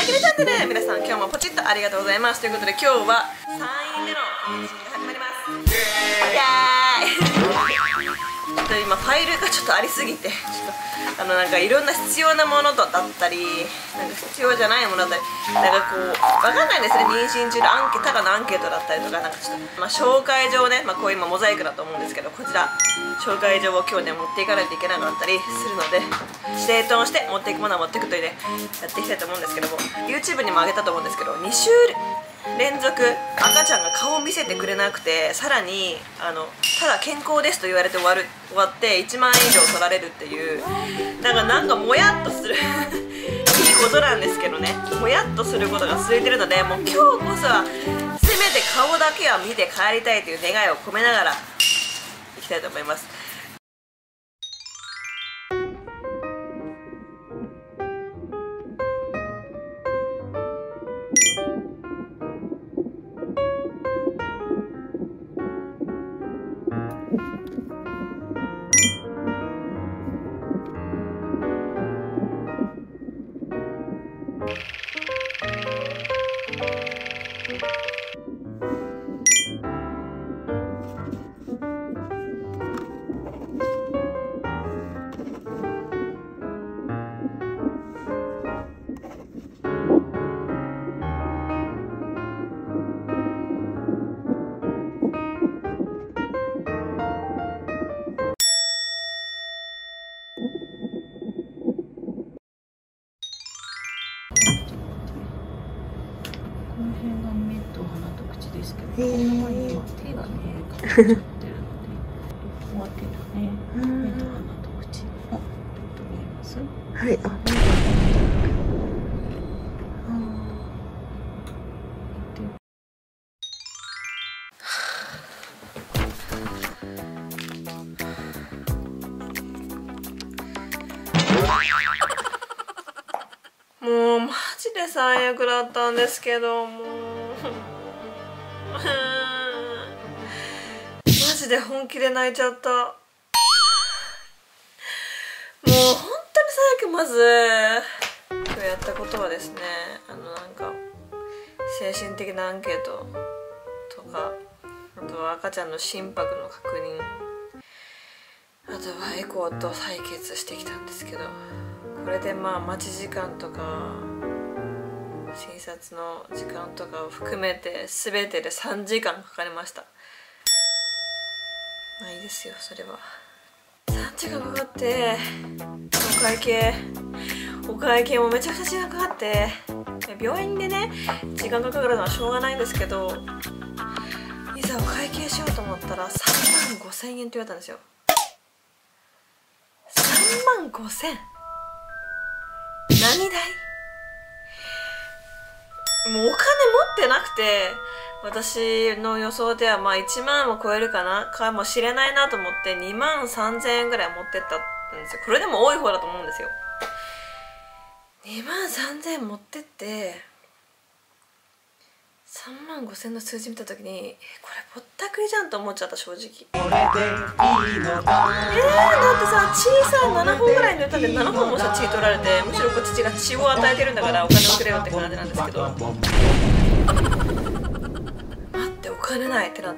きめチャンネル、皆さん今日もポチッとありがとうございます。ということで今日は3員での検診が始まります。イエーイちょっと今ファイルがちょっとありすぎて、ちょっとなんかいろんな必要なものだったり、なんか必要じゃないものだったり、なんかこうわかんないんですね。妊娠中のただのアンケートだったりとか、なんかちょっと紹介状ね、こう今モザイクだと思うんですけど、こちら紹介状を今日ね持っていかないといけなかったりするので、整頓して持っていくものは持っていくというねやっていきたいと思うんですけども、 YouTube にも上げたと思うんですけど、2週連続赤ちゃんが顔を見せてくれなくて、さらにただ健康ですと言われて終わって1万円以上取られるっていう、なんかもやっとするいいことなんですけどね、もやっとすることが続いてるので、もう今日こそはせめて顔だけは見て帰りたいという願いを込めながらいきたいと思います。 この辺が目と鼻と口ですけど、この前に今手がねかかっちゃってるので、終わってるね。目と鼻と口。あ、どう見えます？ はい。 もうマジで最悪だったんですけど、もうマジで本気で泣いちゃった。もう本当に最悪。まず今日やったことはですね、なんか精神的なアンケートとか、あとは赤ちゃんの心拍の確認、あとはエコーと採血してきたんですけど、これで待ち時間とか診察の時間とかを含めて全てで3時間かかりました。まあいいですよ、それは。3時間かかって、お会計もめちゃくちゃ時間かかって、病院でね時間がかかるのはしょうがないんですけど、いざお会計しようと思ったら3万5,000円って言われたんですよ。3万5,000円、何代？もうお金持ってなくて、私の予想では1万を超えるかもしれないなと思って2万3,000円ぐらい持ってったんですよ。これでも多い方だと思うんですよ。2万3,000円持ってって3万5,000円の数字見た時に、これぼったくりじゃんと思っちゃった、正直。だってさ、血さ7本ぐらい抜いたんで7本もさ血取られて、むしろこっちが血を与えてるんだからお金をくれよって感じなんですけど、待って、お金ないってなって、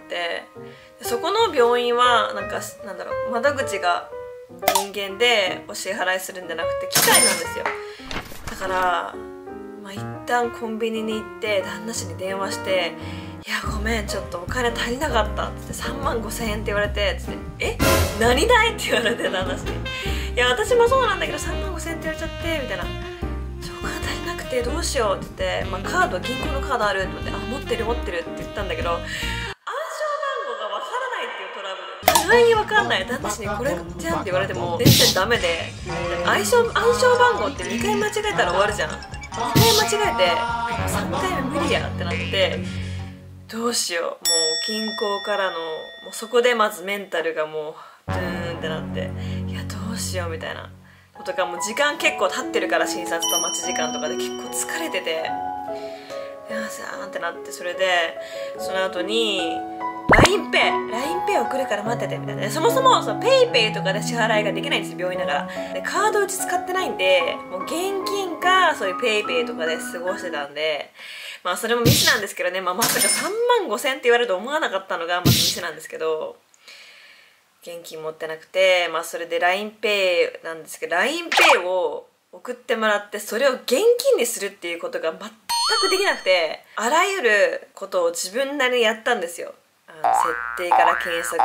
そこの病院は窓口が人間でお支払いするんじゃなくて機械なんですよ。だから一旦コンビニに行って旦那氏に電話して「いやごめん、ちょっとお金足りなかった」っつって「3万5,000円って言われて」っつって「え、何代？」って言われて、旦那氏に「いや私もそうなんだけど3万5,000円って言われちゃって」みたいな「お金足りなくてどうしよう」って言って、銀行のカードあるって言って「あ、持ってるって言ったんだけど、暗証番号がわからないっていうトラブル。意外にわかんない。旦那氏にこれじゃんって言われても全然ダメで、暗証番号って2回間違えたら終わるじゃん。2回間違えて3回目無理やってなって、どうしよう、もう銀行からのもうそこでまずメンタルがもうドゥーンってなって、いやどうしようみたいなことが、もう時間結構経ってるから、診察と待ち時間とかで結構疲れてて、 やさーんってなって、それでその後に LINEPay 送るから待っててみたいな。そもそもPayPay とかで支払いができないんですよ、病院だから。でカードうち使ってないんで、もう現金かそういう PayPay とかで過ごしてたんで、まあそれもミスなんですけどね、まさか3万5千って言われると思わなかったのがまずミスなんですけど、現金持ってなくて、それで LINEPay なんですけど、 LINEPay を送ってもらってそれを現金にするっていうことが全くできなくて、あらゆることを自分なりにやったんですよ。設定から検索して、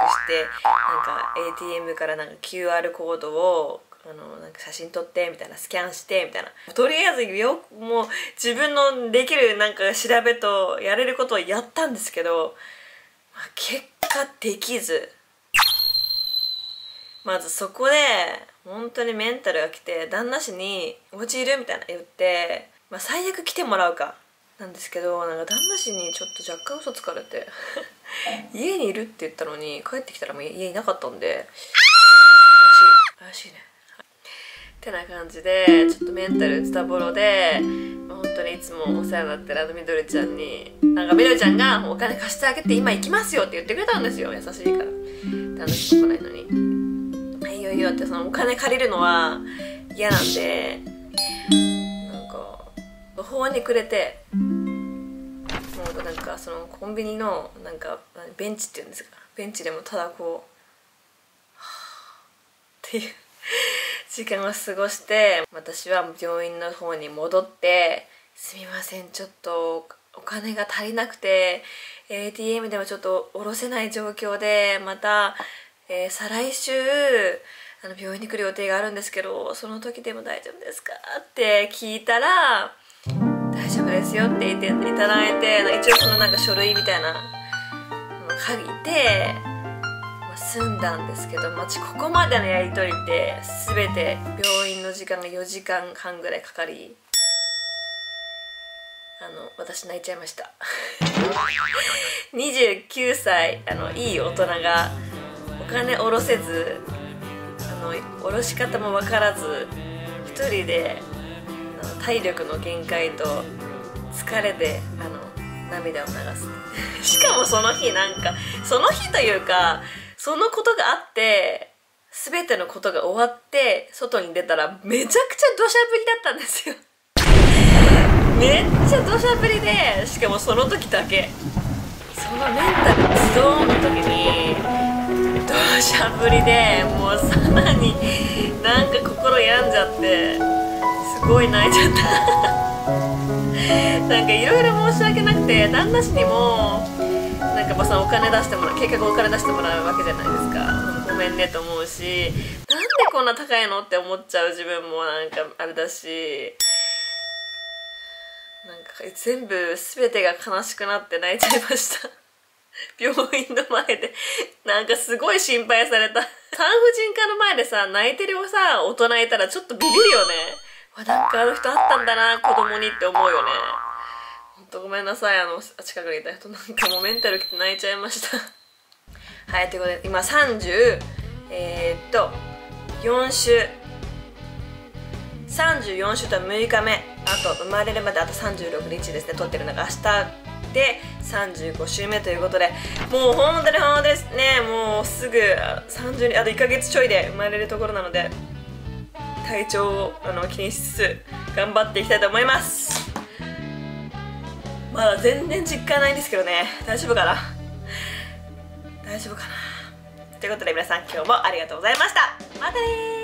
なんか ATM からなんか QR コードをなんか写真撮ってみたいな、スキャンしてみたいな、とりあえずもう自分のできるなんか調べとやれることをやったんですけど、結果できず、まずそこで本当にメンタルが来て、旦那氏に「お家いる?」みたいな言って、最悪来てもらうかなんですけど、なんか旦那氏にちょっと若干嘘つかれて家にいるって言ったのに帰ってきたらもう家いなかったんで、怪しいねってな感じで、ちょっとメンタルズタボロで、本当にいつもお世話になってるみどりちゃんに、なんかみどりちゃんがお金貸してあげて今行きますよって言ってくれたんですよ。優しいから。旦那氏も来ないのに「はいよいよ」って、そのお金借りるのは嫌なんで、なんか途方に暮れて、もうなんかそのコンビニのなんかベンチっていうんですか、ベンチでもただこうっていう時間を過ごして、私は病院の方に戻って「すみません、ちょっとお金が足りなくて ATM でもちょっと下ろせない状況で、また、再来週病院に来る予定があるんですけど、その時でも大丈夫ですか?」って聞いたら「大丈夫ですよ」って言っていただいて、一応そのなんか書類みたいなの書いて、済んだんですけど、ここまでのやり取りって全て病院の時間が4時間半ぐらいかかり、私泣いちゃいました29歳いい大人がお金下ろせず、下ろし方も分からず、一人で体力の限界と疲れで涙を流すしかもその日、なんかその日というかそのことがあって全てのことが終わって外に出たらめちゃくちゃ土砂降りだったんですよめっちゃ土砂降りで、しかもその時だけ、そのメンタルズドーンの時に土砂降りで、もうさらになんか心病んじゃって、すごい泣いちゃったなんかいろいろ申し訳なくて、旦那氏にもなんかお金出してもらう、計画お金出してもらうわけじゃないですか。ごめんねと思うし、なんでこんな高いのって思っちゃう自分もなんかあれだし、なんか全てが悲しくなって泣いちゃいました病院の前でなんかすごい心配された産婦人科の前でさ、泣いてる大人いたらちょっとビビるよね。なんか人あったんだな子供にって思うよね。ほんとごめんなさい、近くにいた人、なんかもうメンタルきて泣いちゃいましたはい、ということで今34週と6日目、あと生まれるまであと36日ですね。撮ってるのが明日で35週目ということで、もう本当にですね、もうすぐ30あと1ヶ月ちょいで生まれるところなので、体調を気にしつつ頑張っていきたいと思います。まだ全然実感ないんですけどね、大丈夫かなということで皆さん今日もありがとうございました。またねー。